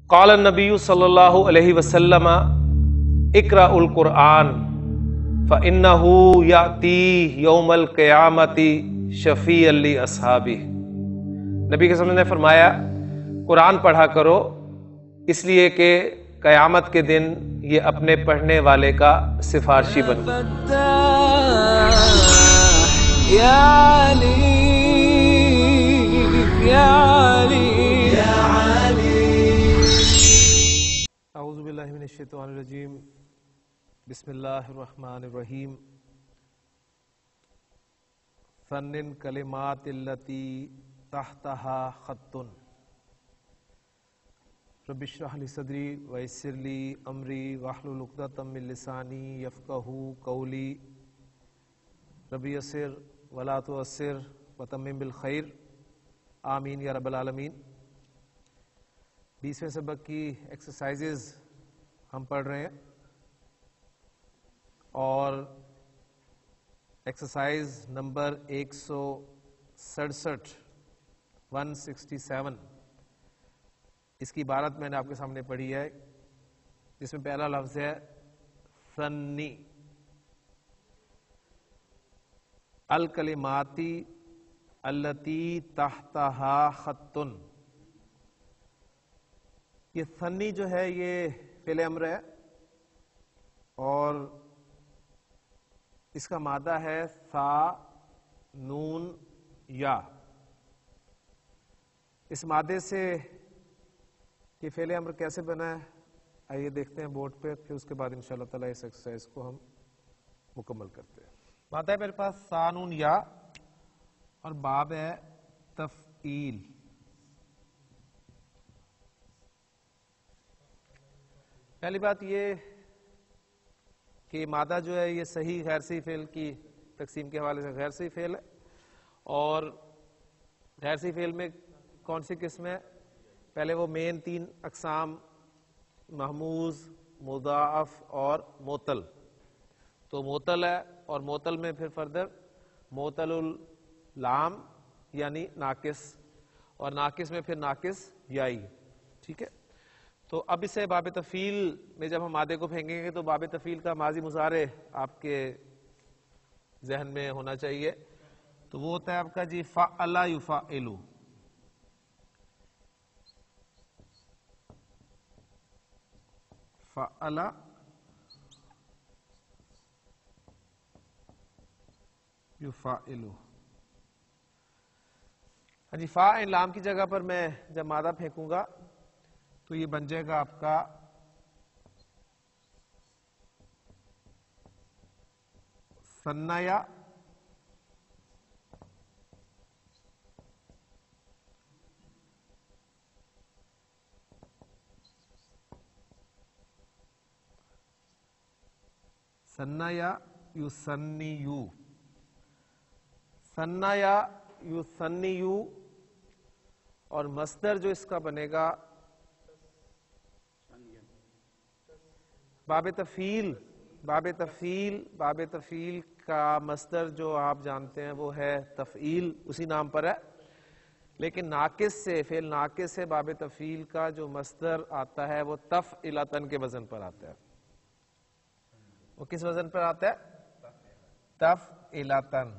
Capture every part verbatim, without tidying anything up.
قال النبی صلی اللہ علیہ وسلم اقرأ القرآن فإنه یأتی یوم القیامت شفیعا لأصحابہ۔ نبی کے صلی اللہ علیہ وسلم نے فرمایا قرآن پڑھا کرو اس لیے کہ قیامت کے دن یہ اپنے پڑھنے والے کا سفارشی بنے۔ اعوذ باللہ من الشیطان الرجیم، بسم اللہ الرحمن الرحیم۔ فنن کلمات التی تحتها خط رب اشرح لی صدری ویسر لی امری واحلل عقدۃ من لسانی یفقہوا قولی رب یسر ولا تعسر وتمم بالخیر آمین یا رب العالمین۔ بیسویں سبق کی ایکسرسائزز ہم پڑھ رہے ہیں اور ایکسرسائز نمبر ایک سو سڑسٹھ ون سکسٹی سیون اس کی عبارت میں نے آپ کے سامنے پڑھی ہے، جس میں پہلا لفظ ہے فنی الکلماتی التی تحتها خط۔ یہ ثنی جو ہے یہ فعل امر ہے اور اس کا مادہ ہے ثا نون یا۔ اس مادے سے یہ فعل امر کیسے بنا ہے آئیے دیکھتے ہیں بورڈ پہ، پھر اس کے بعد انشاءاللہ تعالیٰ اس ایکسرسائز کو ہم مکمل کرتے ہیں۔ مادہ ہے میرے پاس ثا نون یا اور باب ہے تفعیل۔ پہلی بات یہ کہ مادہ جو ہے یہ صحیح غیر صحیح فعل کی تقسیم کے حوالے سے غیر صحیح فعل ہے، اور غیر صحیح فعل میں کون سی قسم ہے؟ پہلے وہ مین تین اقسام محموز، مضاعف اور معطل۔ تو معطل ہے اور معطل میں پھر فردر معطل اللام یعنی ناقص، اور ناقص میں پھر ناقص یائی، ٹھیک ہے۔ تو اب اسے باب تفعیل میں جب ہم مادے کو پھینکیں گے تو باب تفعیل کا ماضی مضارع آپ کے ذہن میں ہونا چاہیے، تو وہ ہوتا ہے آپ کا جی فعل یفعل۔ فعل یفعل۔ ہاں جی، فا لام کی جگہ پر میں جب مادہ پھینکوں گا تو یہ بن جائے گا آپ کا ثنیا ثنیا یثنیو، ثنیا یثنیو، اور مصدر جو اس کا بنے گا باب تفعیل۔ باب تفعیل باب تفعیل کا مصدر جو آپ جانتے ہیں وہ ہے تفعیل، اسی نام پر ہے، لیکن ناقص سے فعل ناقص سے باب تفعیل کا جو مصدر آتا ہے وہ تفعلتن کے وزن پر آتا ہے۔ وہ کس وزن پر آتا ہے؟ تفعلتن۔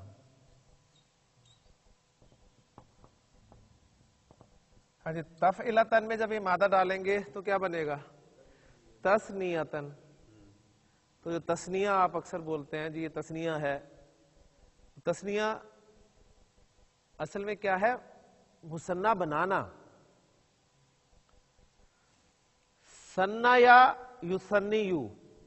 ہاں جی، تفعلتن میں جب یہ مادہ ڈالیں گے تو کیا بنے گا؟ تثنیتن۔ تو جو تثنیہ آپ اکثر بولتے ہیں جی یہ تثنیہ ہے، تثنیہ اصل میں کیا ہے؟ مثنیٰ بنانا۔ ثنیا یثنیو،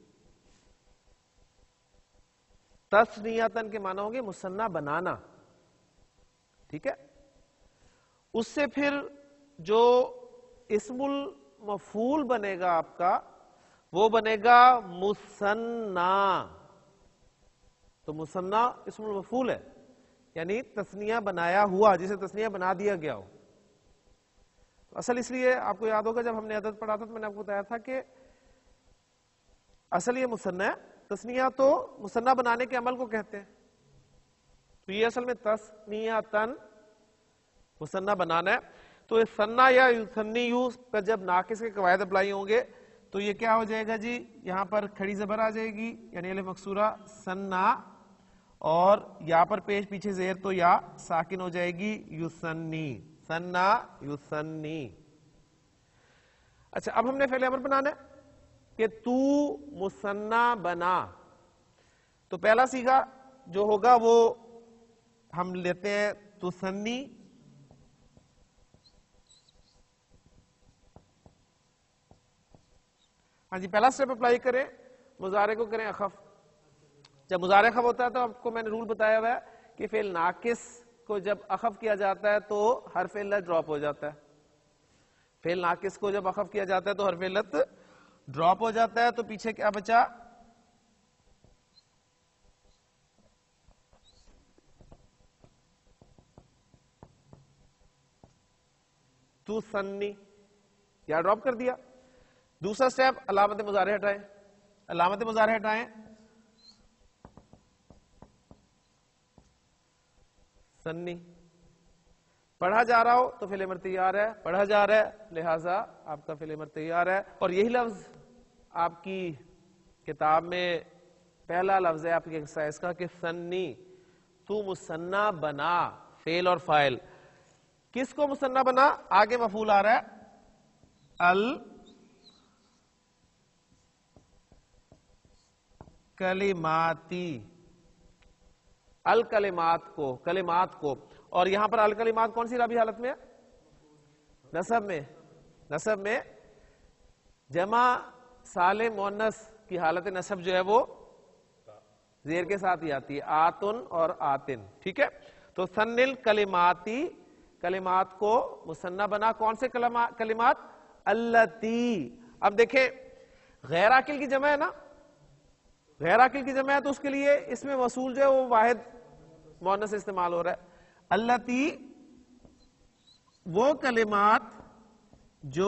تثنیتن کے معنی ہوں گے مثنیٰ بنانا، ٹھیک ہے۔ اس سے پھر جو اسم المفعول بنے گا آپ کا وہ بنے گا مثنی۔ تو مثنی اسم المفعول ہے، یعنی تثنیہ بنایا ہوا، جسے تثنیہ بنا دیا گیا ہو۔ اصل اس لیے آپ کو یاد ہوگا جب ہم نے عدد پڑھا تھا تو میں نے آپ کو بتایا تھا کہ اصل یہ مثنی ہے، تثنیہ تو مثنی بنانے کے عمل کو کہتے ہیں، تو یہ اصل میں تثنیتن مثنی بنانا ہے۔ تو یہ سننا یا یوسنی یو پر جب ناقص کے قواعد اپلائی ہوں گے تو یہ کیا ہو جائے گا جی, یہاں پر کھڑی زبر آ جائے گی یعنی الف مکسورہ سننا, اور یہاں پر پیش پیچھے زیر تو یا ساکن ہو جائے گی یوسنی, سننا یوسنی. اچھا اب ہم نے فعل امر بنانا ہے کہ تو مثنی بنا, تو پہلا صیغہ جو ہوگا وہ ہم لیتے ہیں تثنی, ہاں جی پہلا سٹیپ اپلائی کریں, مضارع کو کریں اخف. جب مضارع اخف ہوتا ہے تو آپ کو میں نے رول بتایا ہوا ہے کہ فعل ناقص کو جب اخف کیا جاتا ہے تو حرف علت ڈراپ ہو جاتا ہے. فعل ناقص کو جب اخف کیا جاتا ہے تو حرف علت ڈراپ ہو جاتا ہے, تو پیچھے کیا بچا, تو سنی, یا ڈراپ کر دیا. دوسرا سٹیپ علامت مضارع ہٹائیں, علامت مضارع ہٹائیں سنی, پڑھا جا رہا ہو تو فعل امر تیار ہے, پڑھا جا رہا ہے لہذا آپ کا فعل امر تیار ہے. اور یہی لفظ آپ کی کتاب میں پہلا لفظ ہے آپ کی ایکسرسائز کا کہ سنی, تو مثنی بنا, فعل اور فاعل. کس کو مثنی بنا, آگے مفعول آ رہا ہے ال کلماتی, الکلمات کو, کلمات کو. اور یہاں پر الکلمات کون سی رابی حالت میں ہے, نصب میں, نصب میں جمع سالم مؤنث کی حالت نصب جو ہے وہ زیر کے ساتھ ہی آتی ہے, آتن اور آتن. ٹھیک ہے, تو سنل کلماتی, کلمات کو مثنی بنا. کون سے کلمات, اللتی. اب دیکھیں غیر عاقل کی جمع ہے نا, غیر عاقل کی جمع ہے تو اس کے لیے اس میں موصول جو ہے وہ واحد مؤنث استعمال ہو رہا ہے. اللتی وہ کلمات جو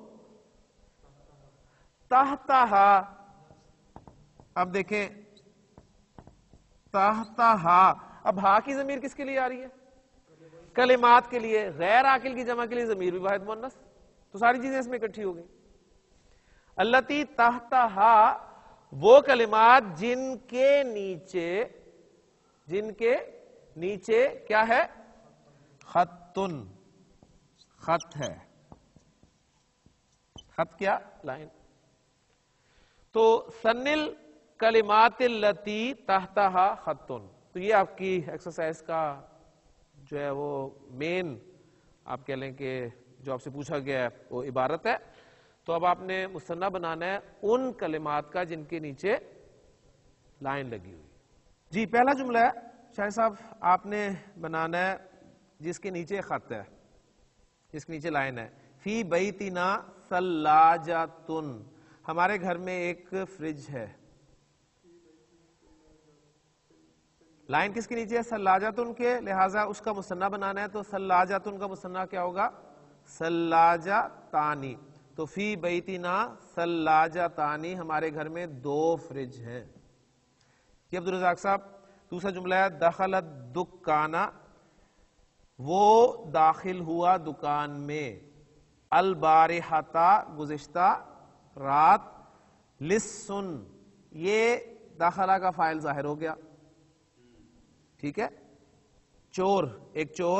تحتہا, اب دیکھیں تحتہا, اب ہا کی ضمیر کس کے لیے آ رہی ہے, کلمات کے لیے. غیر عاقل کی جمع کے لیے ضمیر بھی واحد مؤنث, تو ساری چیزیں اس میں اکٹھی ہو گئی. اللتی تحتہا وہ کلمات جن کے نیچے, جن کے نیچے کیا ہے, خطن, خط ہے, خط کیا, لائن. تو سنل کلمات اللتی تحتہا خطن, تو یہ آپ کی ایکسرسائز کا جو ہے وہ مین آپ کہہ لیں کہ جو آپ سے پوچھا گیا ہے وہ عبارت ہے. تو اب آپ نے مثنی بنانا ہے ان کلمات کا جن کے نیچے لائن لگی ہوئی. جی پہلا جملہ ہے شاہ صاحب آپ نے بنانا ہے جس کے نیچے خط ہے, جس کے نیچے لائن ہے. فی بیتنا ثلاجۃ, ہمارے گھر میں ایک فریج ہے. لائن کس کے نیچے ہے, ثلاجۃ کے, لہذا اس کا مثنی بنانا ہے. تو ثلاجۃ کا مثنی کیا ہوگا, ثلاجتانی. تو فی بیتنا ثلاجتانی, ہمارے گھر میں دو فریج ہیں. یہ عبدالرزاق صاحب دوسرا جملہ ہے دخلت دکانا, وہ داخل ہوا دکان میں. البارحۃ گزشتہ رات. لسن یہ داخلہ کا فاعل ظاہر ہو گیا. ٹھیک ہے, چور, ایک چور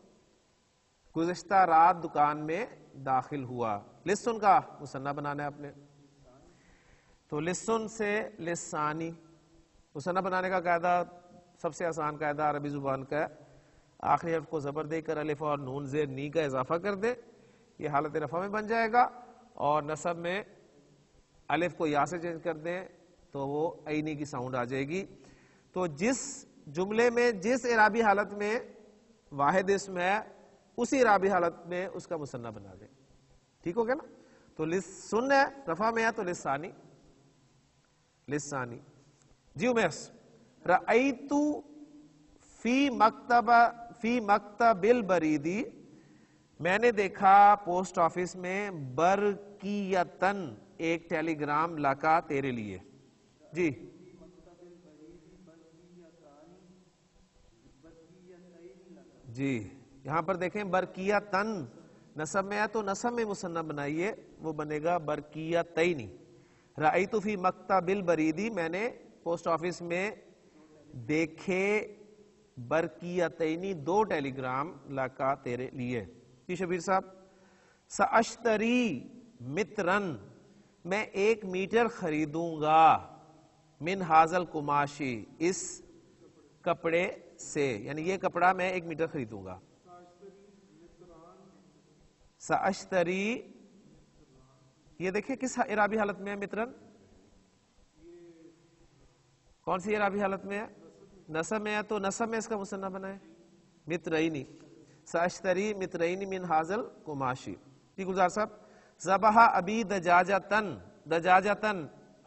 گزشتہ رات دکان میں داخل ہوا. لسن کا مثنی بنانا ہے آپ نے, تو لسن سے لسانی. مثنی بنانے کا قاعدہ سب سے آسان قاعدہ عربی زبان کا ہے, آخری حرف کو زبر دے کر الف اور نون زیر نی کا اضافہ کر دے, یہ حالت رفع میں بن جائے گا. اور نصب میں الف کو یا سے چینج کر دیں تو وہ عینی کی ساؤنڈ آ جائے گی. تو جس جملے میں جس اعرابی حالت میں واحد اسم ہے اسی اعرابی حالت میں اس کا مثنی بنا دیں. ٹھیک ہو گیا نا. تو لسن ہے, رفع میں ہے تو لسانی, لسانی. جی عمیس, رأیت فی مکتب فی مکتب البریدی, میں نے دیکھا پوسٹ آفس میں برقیتن, ایک ٹیلی گرام لکا تیرے لیے. جی جی یہاں پر دیکھیں برقیتن نصب میں ہے تو نصب میں مثنیٰ بنائیے، وہ بنے گا برقیتین۔ رأیت فی مکتب البریدی، میں نے پوسٹ آفس میں دیکھے برقیتین دو ٹیلی گرام لکا تیرے لیے۔ جی شبیر صاحب، سأشتری مترن، میں ایک میٹر خریدوں گا، من حاضل قماشی، اس کپڑے سے، یعنی یہ کپڑا میں ایک میٹر خریدوں گا۔ سأشتری، یہ دیکھیں کس اعرابی حالت میں ہے مترن؟ کون سی اعرابی حالت میں ہے؟ نصب میں ہے تو نصب میں اس کا مثنیٰ بنائے، مترینی۔ سأشتری مترین من حاضل قماشی۔ جی گلزار صاحب، ذبح ابی دجاجتن، دجاجتن،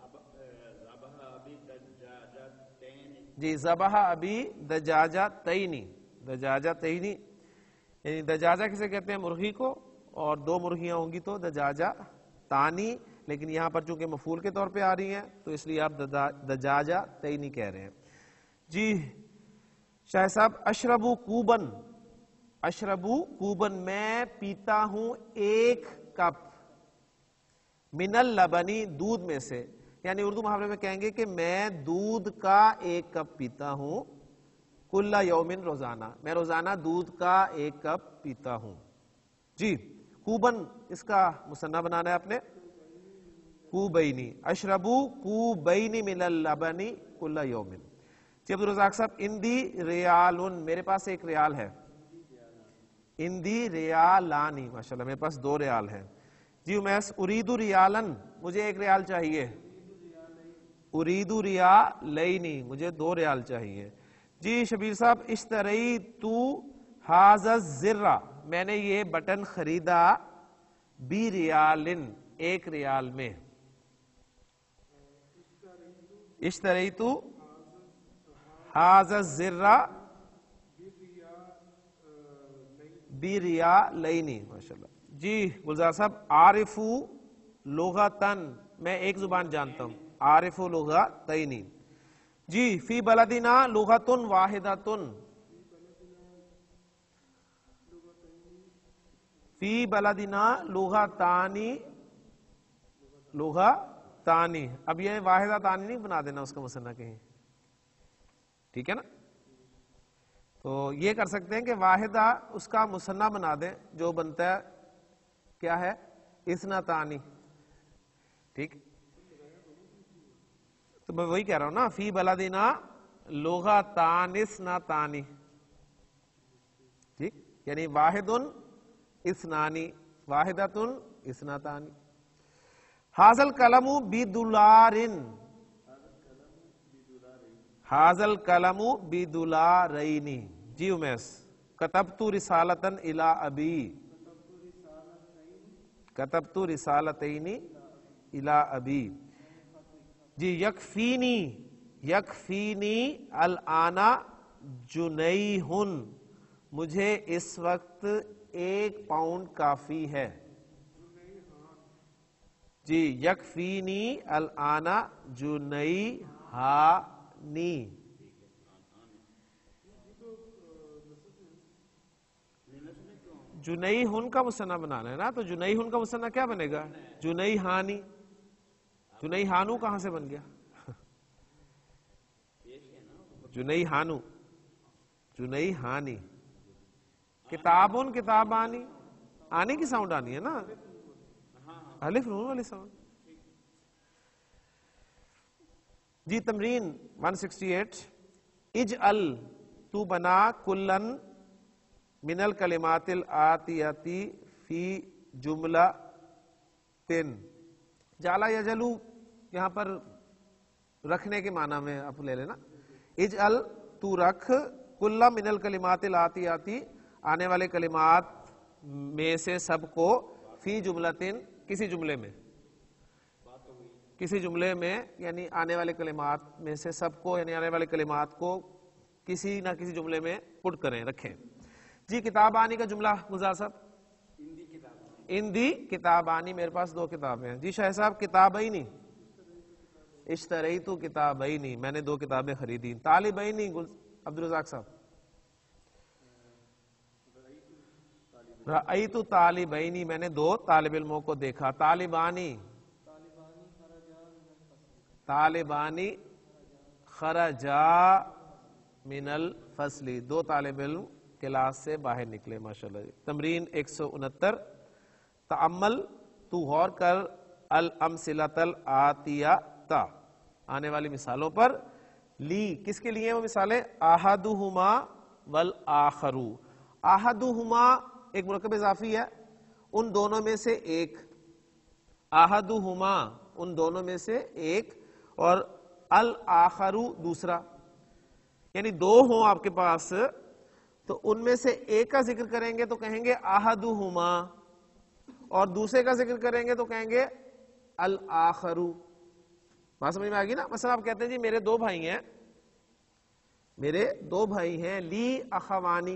جی ذبح ابی دجاجتینی، دجاجتینی، یعنی دجاجہ کسے کہتے ہیں؟ مرغی کو، اور دو مرغیاں ہوں گی تو دجاجہ تانی، لیکن یہاں پر چونکہ مفعول کے طور پہ آ رہی ہیں تو اس لیے آپ دجاجہ تینی کہہ رہے ہیں۔ جی شاہ صاحب، اشربو کوبن، اشربو کوبن، میں پیتا ہوں ایک کپ، من اللبنی، دودھ میں سے، یعنی اردو محاورے میں کہیں گے کہ میں دودھ کا ایک کپ پیتا ہوں، کل یومن، روزانہ، میں روزانہ دودھ کا ایک کپ پیتا ہوں۔ جی کوبن، اس کا مثنیٰ بنانا ہے آپ نے، کوبینی، اشربو کوبینی من اللبنی کل یومن۔ جی عبدالرزاق صاحب، اندی ریالن، میرے پاس ایک ریال ہے، اندی ریالانی، ماشاءاللہ میرے پاس دو ریال ہیں۔ جی امیس، اریدو ریالن، مجھے ایک ریال چاہیے، اریدو ریالینی، مجھے دو ریال چاہیے۔ جی شبیر صاحب، اشتریتو ھذا الزر، میں نے یہ بٹن خریدا، بی ریالن، ایک ریال میں، اشتریتو ھذا الزر بی ریالینی، ماشاءاللہ۔ جی گلزار صاحب، عارفو لغتن، میں ایک زبان جانتا ہوں، عارفو لغتینی۔ جی فی بلدنا لغتن واحدتن، فی بلدنا لغتانی، لغتانی، اب یہ واحدہ تانی نہیں بنا دینا اس کا مثنیٰ کہیں، ٹھیک ہے نا؟ تو یہ کر سکتے ہیں کہ واحدہ اس کا مثنیٰ بنا دیں، جو بنتا ہے کیا ہے؟ اثنتانی، ٹھیک؟ تو میں وہی کہہ رہا ہوں نا، فی بلدنا لغتان اثنتانی، ٹھیک، یعنی واحدن اثنانی، واحدتن اثنتانی۔ ھذا القلم بدولارن، ھذا القلم بدولارین۔ جی امیس، کتبت رسالتن الی ابی، کتبت رسالتین الی ابی۔ جی یکفینی، یکفینی الآن جنیہن، مجھے اس وقت ایک پاؤنڈ کافی ہے۔ جی یکفینی الآن جنیہانی، جنیہن کا مثنیٰ بنانا ہے نا، تو جنیہن کا مثنیٰ کیا بنے گا؟ جنیہانی، جنیہانو کہاں سے بن گیا؟ جنیہانو، جنیہانی، کتابن کتابانی، آنے کی ساؤنڈ آنی ہے نا، الف نون والی ساؤنڈ۔ جی تمرین ایک سو اڑسٹھ، اجعل، تو بنا، کلن من الکلمات الآتیاتی فی جملہ تن، جعلا یجلو یہاں پر رکھنے کے معنی میں آپ لے لینا، اجعل، تو رکھ، کل من الکلمات الآتیاتی، آنے والے کلمات میں سے سب کو، فی جملتن، کسی جملے میں، کسی جملے میں، یعنی آنے والے کلمات میں سے سب کو، یعنی آنے والے کلمات کو کسی نہ کسی جملے میں پٹ کریں، رکھیں۔ جی کتابانی کا جملہ گلزار صاحب، اندی کتابانی، میرے پاس دو کتابیں ہیں۔ جی شاہ صاحب، کتابینی، اشتریتو کتابینی، میں نے دو کتابیں خریدی۔ طالبینی عبدالرزاق صاحب، رأیت طالبینی میں نے دو طالب علموں کو دیکھا. طالبانی طالبانی خرجا من الفصل دو طالب علم کلاس سے باہر نکلے. ماشاءاللہ. تمرین ایک سو انہتر. تأمل تو غور کر الامثلۃ الآتیہ آنے والی مثالوں پر. لی کس کے لیے وہ مثالیں؟ احدہما والآخر. احدہما ایک مرکب اضافی ہے، ان دونوں میں سے ایک. احدہما ان دونوں میں سے ایک، اور الآخر دوسرا. یعنی دو ہوں آپ کے پاس تو ان میں سے ایک کا ذکر کریں گے تو کہیں گے احدہما، اور دوسرے کا ذکر کریں گے تو کہیں گے الآخر. بات سمجھ میں آ گئی نا؟ مثلا آپ کہتے ہیں جی میرے دو بھائی ہیں، میرے دو بھائی ہیں. لی اخوانی.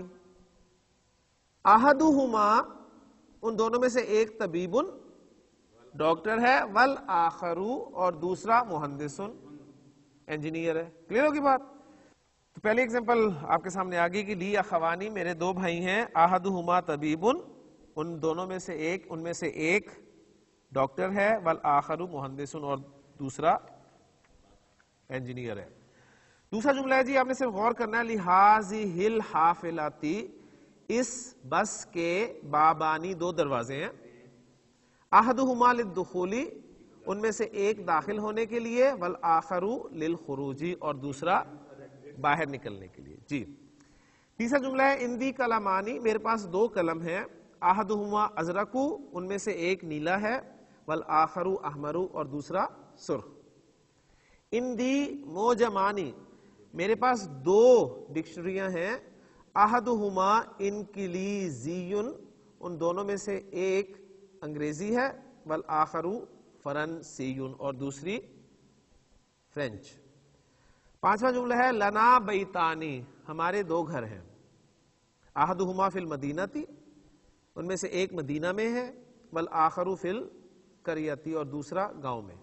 احدہما ان دونوں میں سے ایک طبیب ڈاکٹر ہے، والآخر اور دوسرا مہندس انجینئر ہے. کلیئر ہوگی بات؟ تو پہلی ایگزامپل آپ کے سامنے آ گئی کہ لی اخوانی میرے دو بھائی ہیں. احدہما طبیب ان دونوں میں سے ایک ان میں سے ایک ڈاکٹر ہے، والآخر مہندس اور دوسرا انجینئر ہے. دوسرا جملہ ہے جی آپ نے صرف غور کرنا ہے. لہذہ الحافلۃ اس بس کے بابانی دو دروازے ہیں. احدہما للدخول ان میں سے ایک داخل ہونے کے لیے، والآخر للخروج اور دوسرا باہر نکلنے کے لیے. جی تیسرا جملہ ہے اندی قلمانی میرے پاس دو قلم ہیں. احدہما ازرق ان میں سے ایک نیلا ہے، والآخر احمر اور دوسرا سرخ. اندی موجمانی میرے پاس دو ڈکشنریاں ہیں. احدہما انکلیزی ان دونوں میں سے ایک انگریزی ہے، والآخر فرنسی اور دوسری فرینچ. پانچواں جملہ ہے لنا بیتانی ہمارے دو گھر ہیں. احدہما فی المدینہ ان میں سے ایک مدینہ میں ہے، والآخر فی القریۃ اور دوسرا گاؤں میں.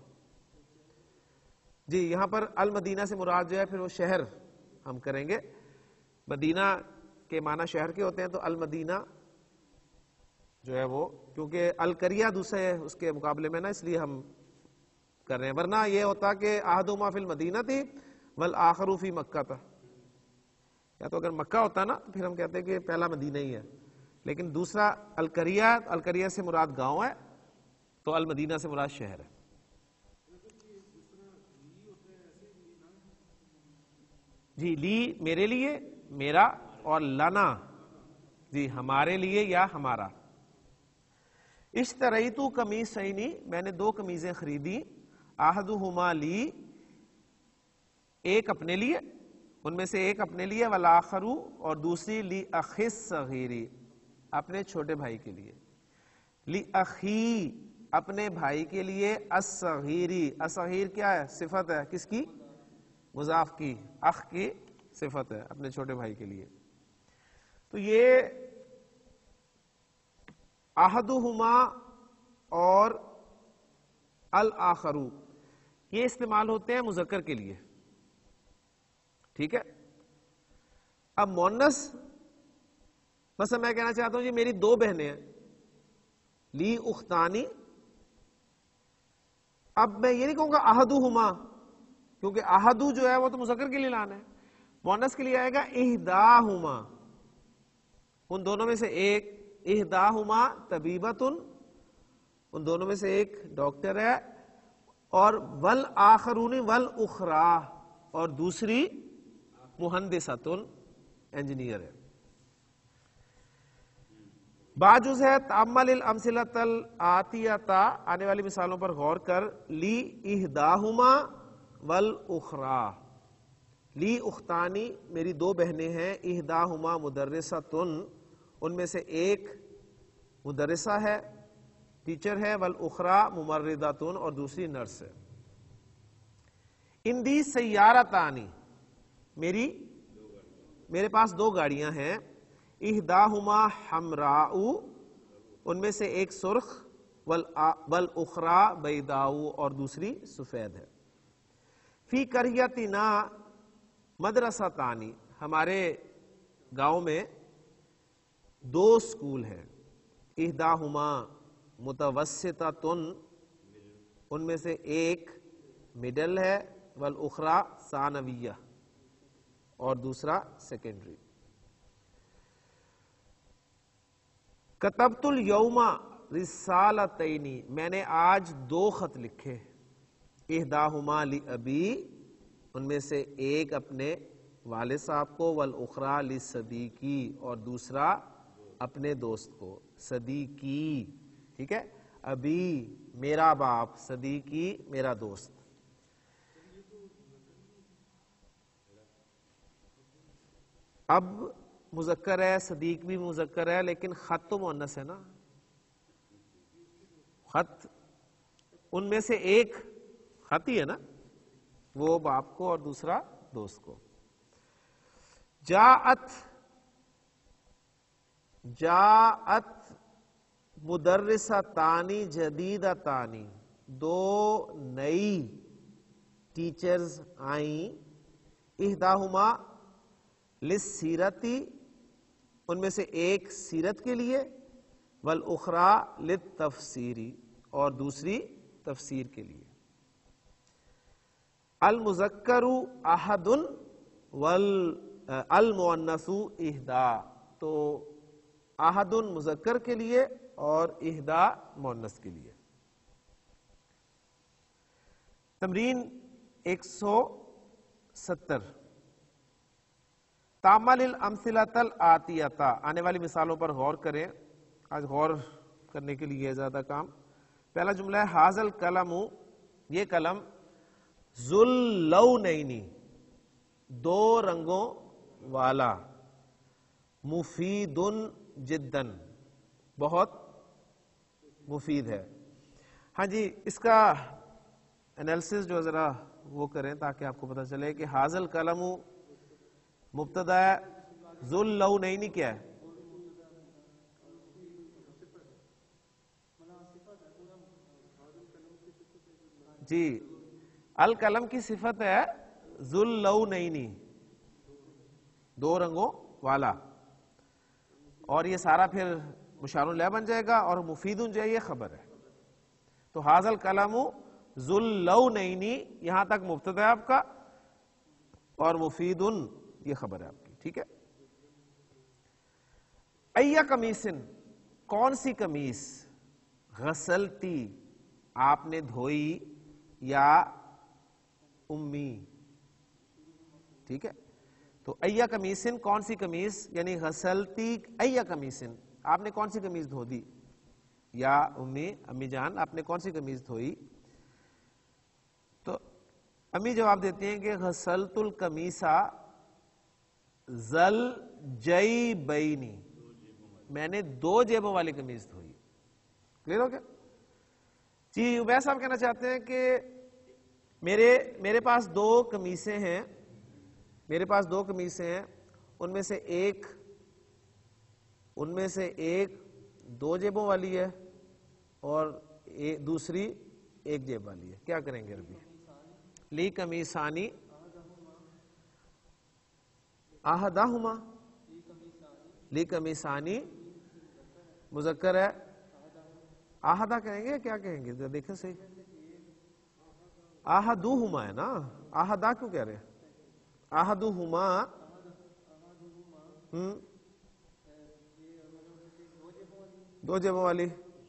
جی یہاں پر المدینہ سے مراد جو ہے پھر وہ شہر ہم کریں گے. مدینہ کے معنی شہر کے ہوتے ہیں، تو المدینہ جو ہے وہ کیونکہ القریہ دوسرے ہے اس کے مقابلے میں نا، اس لیے ہم کر رہے ہیں. ورنہ یہ ہوتا کہ احدہما فی المدینہ تھی والآخر فی مکہ تھا. یا تو اگر مکہ ہوتا نا تو پھر ہم کہتے ہیں کہ پہلا مدینہ ہی ہے، لیکن دوسرا القریہ القریہ سے مراد گاؤں ہے، تو المدینہ سے مراد شہر ہے. جی لی میرے لیے میرا، اور لنا جی ہمارے لیے یا ہمارا. اشتریت قمیصین میں نے دو قمیضیں خریدی. احدہما لی ایک اپنے لیے ان میں سے ایک اپنے لیے، والآخر اور دوسری لی اخی الصغیر اپنے چھوٹے بھائی کے لیے. لی اخی اپنے بھائی کے لیے، الصغیری الصغیر کیا ہے؟ صفت ہے کس کی؟ مضاف کی. اخ کی صفت ہے اپنے چھوٹے بھائی کے لیے. تو یہ احدہما اور الآخر یہ استعمال ہوتے ہیں مذکر کے لیے. ٹھیک ہے. اب مؤنث مثلا میں کہنا چاہتا ہوں جی میری دو بہنیں ہیں، لی اختانی. اب میں یہ نہیں کہوں گا احدہما، کیونکہ احدو جو ہے وہ تو مذکر کے لیے لانا ہے. مؤنث کے لیے آئے گا احداہما ان دونوں میں سے ایک. احداہما طبیبۃ ان دونوں میں سے ایک ڈاکٹر ہے، اور والآخرون والاخری اور دوسری مہندسۃ انجینئر ہے. باجوز ہے تأمل الامثلۃ الآتیۃ آنے والی مثالوں پر غور کر. لی احداہما والاخری لی اختانی میری دو بہنیں ہیں. احداہما مدرسۃ ان میں سے ایک مدرسہ ہے ٹیچر ہے، والاخری ممرضۃ اور دوسری نرس ہے. اندی سیارتانی میری میرے پاس دو گاڑیاں ہیں. احداہما حمراء ان میں سے ایک سرخ، والاخری بیضاء اور دوسری سفید ہے. فی قریتنا مدرستانی ہمارے گاؤں میں دو سکول ہیں. احداہما متوسطۃن، ان میں سے ایک مڈل ہے، والاخری ثانویہ، اور دوسرا سیکنڈری. کتبت الیوم رسالتین، میں نے آج دو خط لکھے. احداہما لابی، ان میں سے ایک اپنے والد صاحب کو، والاخری لصدیقی، اور دوسرا اپنے دوست کو. صدیقی، ٹھیک ہے، ابی میرا باپ، صدیقی میرا دوست. اب مذکر ہے، صدیق بھی مذکر ہے، لیکن خط تو مؤنث ہے نا. خط ان میں سے ایک خط ہی ہے نا، وہ باپ کو اور دوسرا دوست کو. جاءت جاءت مدرستانی جدیدتانی، دو نئی ٹیچرز آئیں. احداہما للسیرتی، ان میں سے ایک سیرت کے لیے، والاخری للتفسیری، اور دوسری تفسیر کے لیے. المذکر احد والمؤنث احدا، تو احد مذکر کے لیے اور احدا مؤنث کے لیے. تمرین ایک سو ستر. تامل الامثلۃ الآتیۃ، آنے والی مثالوں پر غور کریں. آج غور کرنے کے لیے زیادہ کام. پہلا جملہ ہے ھذا القلم، یہ قلم، ذو اللونین، دو رنگوں والا، مفید جدا، بہت مفید ہے. ہاں جی، اس کا انالیسس جو ذرا وہ کریں تاکہ آپ کو پتہ چلے کہ ھذا القلم مبتدا ہے، ذو اللونین کیا ہے؟ جی، القلم کی صفت ہے ذو اللونین، دو رنگوں والا، اور یہ سارا پھر مشار الیہ بن جائے گا، اور مفید جو ہے یہ خبر ہے. تو ھذا القلم ذو اللونین، یہاں تک مبتدا ہے آپ کا، اور مفید یہ خبر ہے آپ کی. ٹھیک ہے. ای قمیصن، کون سی قمیص، غسلتی، آپ نے دھوئی، یا امی. ٹھیک ہے. تو ای قمیصن، کون سی قمیص، یعنی غسلتی ای قمیصن، آپ نے کون سی قمیص دھو دی، یا امی، امی جان آپ نے کون سی قمیص دھوئی. تو امی جواب دیتے ہیں کہ غسلت القمیص ذل جیبینی، میں نے دو جیبوں والی قمیص دھوئی. کلیئر ہو گیا؟ جی، عبید صاحب کہنا چاہتے ہیں کہ میرے میرے پاس دو قمیصیں ہیں میرے پاس دو قمیصیں ہیں ان میں سے ایک ان میں سے ایک دو جیبوں والی ہے اور دوسری ایک جیب والی ہے. کیا کریں گے عربی؟ لی قمیصانی احدہما، لی قمیصانی مذکر ہے، احدہ کہیں گے کیا کہیں گے؟ دیکھیں صحیح، احدہما ہے نا، احدہ کیوں کہہ رہے ہیں؟ احدہما ہم دو جیبوں والی،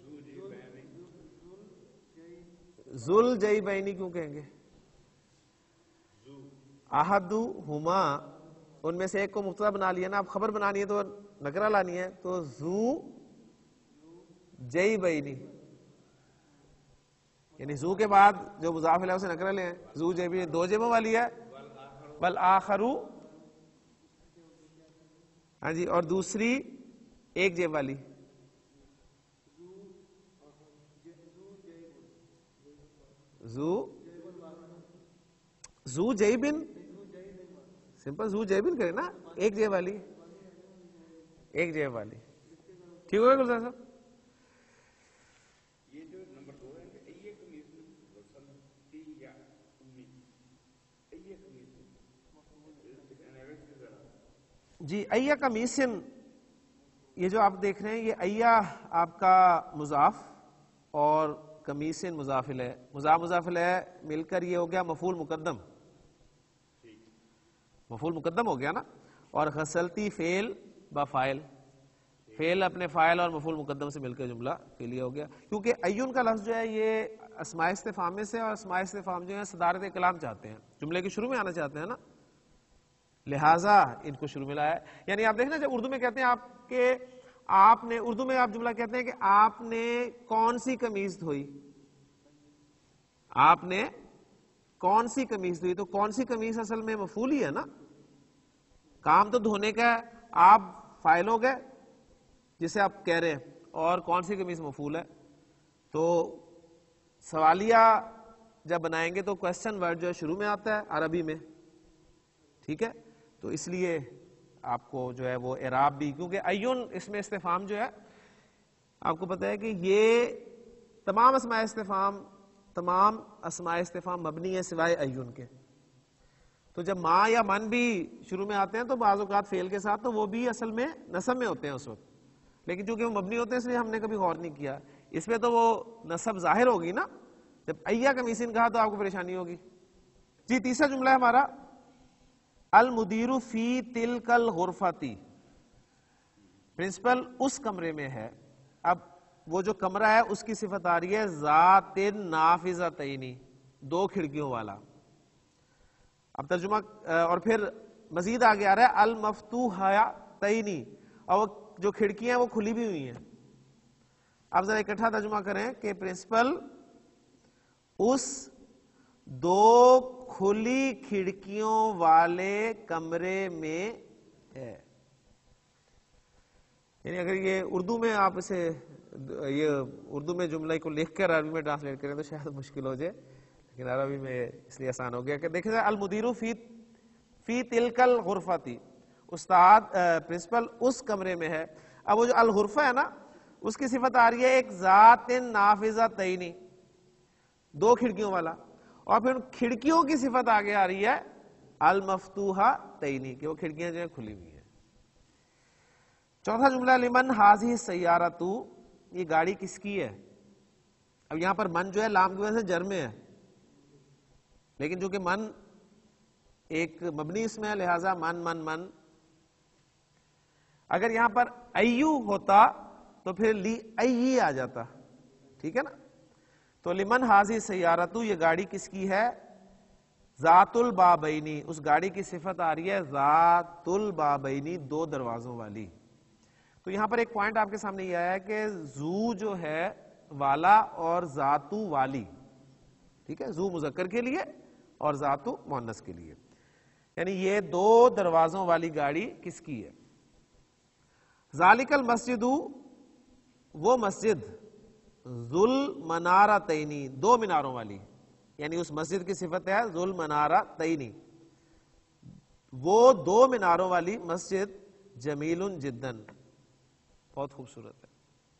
ذل جیبینی کیوں کہیں گے؟ احدہما، ان میں سے ایک کو مبتدا بنا لیا نا، اب خبر بنانی ہے تو نکرہ لانی ہے، تو ذو جیبینی، یعنی ذو کے بعد جو مضاف الیہ اسے نکرہ لے ہیں. ذو جیبینی دو جیبوں والی ہے، والآخرو، ہاں جی، اور دوسری ایک جیب والی. ذو ذو جیبن، سمپل ذو جیبن کرے نا، ایک جیب والی، ایک جیب والی. ٹھیک ہو گیا گلزار صاحب؟ جی، ای قمیصن یہ جو آپ دیکھ رہے ہیں یہ ایا آپ کا مضاف اور قمیص مضاف الیہ، مضاف مضاف الیہ مل کر یہ ہو گیا مفعول مقدم، مفعول مقدم ہو گیا نا. اور غسلتی فعل با فاعل، فعل اپنے فاعل اور مفعول مقدم سے مل کر جملہ فعلیہ ہو گیا. کیونکہ ایون کا لفظ جو ہے یہ اسماء استفہام میں سے، اور اسماء استفہام جو ہے صدارت کلام چاہتے ہیں، جملے کے شروع میں آنا چاہتے ہیں نا، لہٰذا ان کو شروع میں لایا ہے. یعنی آپ دیکھنا جب اردو میں کہتے ہیں آپ کے آپ نے اردو میں آپ جملہ کہتے ہیں کہ آپ نے کون سی قمیض دھوئی، آپ نے کون سی قمیض دھوئی، تو کون سی قمیض اصل میں مفعول ہی ہے نا، کام تو دھونے کا ہے، آپ فاعل ہو گئے جسے آپ کہہ رہے ہیں، اور کون سی قمیض مفعول ہے. تو سوالیہ جب بنائیں گے تو کوشچن ورڈ جو ہے شروع میں آتا ہے عربی میں، ٹھیک ہے. تو اس لیے آپ کو جو ہے وہ اعراب بھی، کیونکہ ایون اس میں استفہام جو ہے آپ کو پتہ ہے کہ یہ تمام اسماء استفہام تمام اسماء استفہام مبنی ہے سوائے ایون کے. تو جب ما یا من بھی شروع میں آتے ہیں تو بعض اوقات فعل کے ساتھ تو وہ بھی اصل میں نصب میں ہوتے ہیں اس وقت، لیکن چونکہ وہ مبنی ہوتے ہیں اس لیے ہم نے کبھی غور نہیں کیا. اس میں تو وہ نصب ظاہر ہوگی نا، جب ایا قمیصن کہا تو آپ کو پریشانی ہوگی. جی تیسرا جملہ ہے ہمارا المدیر فی تلک الغرفتی، پرنسپل اس کمرے میں ہے. اب وہ جو کمرہ ہے اس کی صفت آ رہی ہے ذات نافذتین، دو کھڑکیوں والا. اب ترجمہ اور پھر مزید آگے آ رہا ہے المفتوحتین، اور وہ جو کھڑکیاں وہ کھلی بھی ہوئی ہیں. اب ذرا اکٹھا ترجمہ کریں کہ پرنسپل اس دو کھلی کھڑکیوں والے کمرے میں ہے. یعنی اگر یہ اردو میں آپ اسے یہ اردو میں جملے کو لکھ کر عربی میں ٹرانسلیٹ کریں تو شاید مشکل ہو جائے، لیکن عربی میں اس لیے آسان ہو گیا کہ دیکھیں المدیر فی فی تلک الغرفتی، استاد پرنسپل اس کمرے میں ہے. اب وہ جو الغرفہ ہے نا اس کی صفت آ رہی ہے ایک ذات نافذتین، دو کھڑکیوں والا، اور پھر کھڑکیوں کی صفت آگے آ رہی ہے المفتوحتین، کہ وہ کھڑکیاں جو ہیں کھلی ہوئی ہیں. چوتھا جملہ لمن ھذہ السیارۃ، یہ گاڑی کس کی ہے. اب یہاں پر من جو ہے لام کی وجہ سے جر میں ہے، لیکن چونکہ من ایک مبنی اسم ہے لہذا من من من. اگر یہاں پر ایو ہوتا تو پھر لی ای آ جاتا، ٹھیک ہے نا. تو لمن ھذہ السیارۃ، یہ گاڑی کس کی ہے ذات البابین، اس گاڑی کی صفت آ رہی ہے ذات البابین، دو دروازوں والی. تو یہاں پر ایک پوائنٹ آپ کے سامنے یہ آیا ہے کہ زو جو ہے والا اور ذاتو والی، ٹھیک ہے، زو مذکر کے لیے اور ذاتو مؤنث کے لیے، یعنی یہ دو دروازوں والی گاڑی کس کی ہے. ذالک المسجد، وہ مسجد ذل منارتین، دو میناروں والی، یعنی اس مسجد کی صفت ہے ذل منارتین، وہ دو میناروں والی مسجد جمیل جدن، بہت خوبصورت ہے.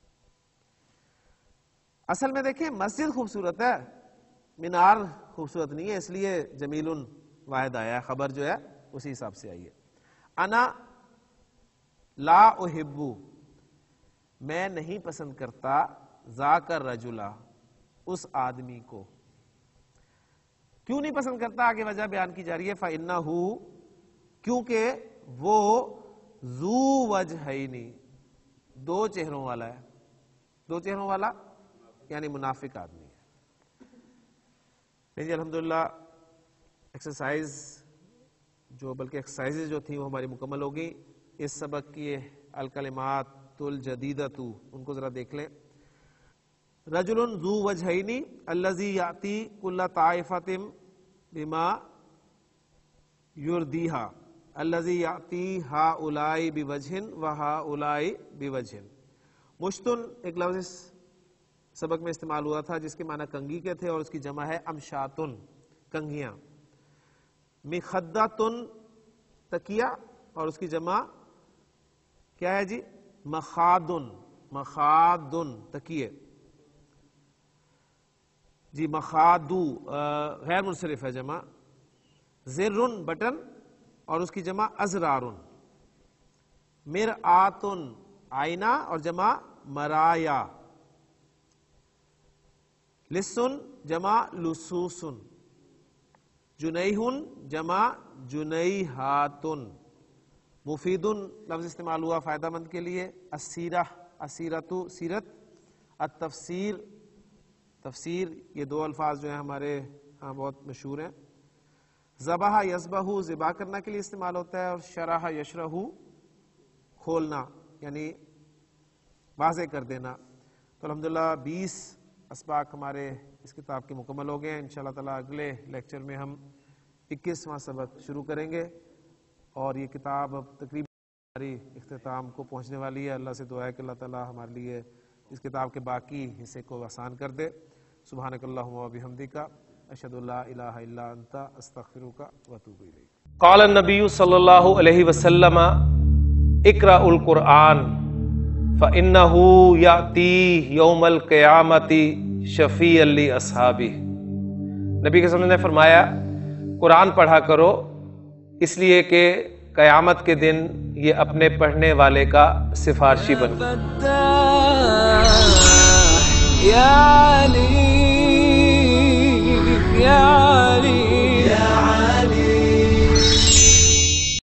اصل میں دیکھیں مسجد خوبصورت ہے، مینار خوبصورت نہیں ہے، اس لیے جمیل واحد آیا ہے، خبر جو ہے اسی حساب سے آئی ہے. انا لا احب، میں نہیں پسند کرتا ذاک الرجل، اس آدمی کو. کیوں نہیں پسند کرتا آگے وجہ بیان کی جا رہی ہے فَإِنَّهُ، کیونکہ وہ ذو وجہین، دو چہروں والا ہے. دو چہروں والا یعنی منافق آدمی ہے. جی الحمدللہ ایکسرسائز جو بلکہ ایکسرسائز جو تھیں وہ ہماری مکمل ہو گئی. اس سبق کی الکلمات الجدیدۃ ان کو ذرا دیکھ لیں. رجل ذو وجہین الذی یاتی کل طائفۃ بما یردیھا الذی یاتی ہؤلاء بوجہ وہؤلاء بوجہ. مشتن ایک لفظ اس سبق میں استعمال ہوا تھا جس کے معنی کنگھی کے تھے، اور اس کی جمع ہے امشاتن، کنگھیاں. مخدۃن تکیہ، اور اس کی جمع کیا ہے جی مخادن، مخادن تکیے. جی مخادو غیر منصرف ہے جمع. زرن بٹن، اور اس کی جمع ازرارن. مرآتن آئینہ اور جمع مرایا، لسن جمع لسوسن، جنیہن جمع جنیہاتن، مفیدن لفظ استعمال ہوا فائدہ مند کے لیے، السیرہ السیرتو سیرت، التفسیر تفسیر، یہ دو الفاظ جو ہیں ہمارے ہاں بہت مشہور ہیں، ذبح یذبح ذبح کرنا کے لیے استعمال ہوتا ہے، اور شرح یشرح کھولنا یعنی واضح کر دینا۔ تو الحمدللہ بیس اسباق ہمارے اس کتاب کے مکمل ہو گئے ہیں۔ انشاءاللہ تعالیٰ اگلے لیکچر میں ہم اکیسواں سبق شروع کریں گے، اور یہ کتاب اب تقریباً ہماری اختتام کو پہنچنے والی ہے۔ اللہ سے دعا ہے کہ اللہ تعالیٰ ہمارے لیے اس کتاب کے باقی حصے کو آسان کر دے۔ سبحانک اللہم و بحمدک، اشہد ان لا الہ الا انت، استغفرک و اتوب الیک۔ قال النبی صلی اللہ علیہ وسلم اقرأ القرآن فإنه یأتی یوم القیامۃ شفیعا لأصحابہ۔ نبی کے وسلم نے فرمایا قرآن پڑھا کرو، اس لیے کہ قیامت کے دن یہ اپنے پڑھنے والے کا سفارشی بن گا۔